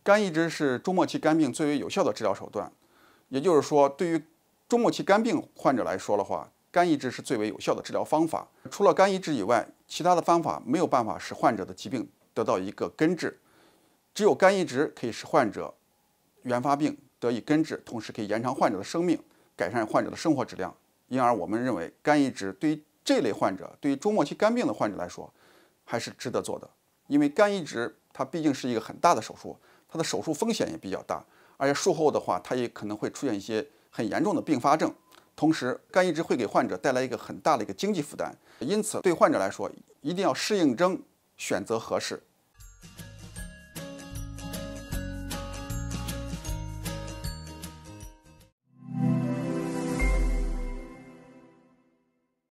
肝移植是终末期肝病最为有效的治疗手段，也就是说，对于终末期肝病患者来说的话，肝移植是最为有效的治疗方法。除了肝移植以外，其他的方法没有办法使患者的疾病得到一个根治，只有肝移植可以使患者原发病得以根治，同时可以延长患者的生命，改善患者的生活质量。因而，我们认为肝移植对于这类患者，对于终末期肝病的患者来说，还是值得做的。因为肝移植它毕竟是一个很大的手术，它的手术风险也比较大，而且术后的话，它也可能会出现一些很严重的并发症。同时，肝移植会给患者带来一个很大的一个经济负担，因此对患者来说，一定要适应症选择合适。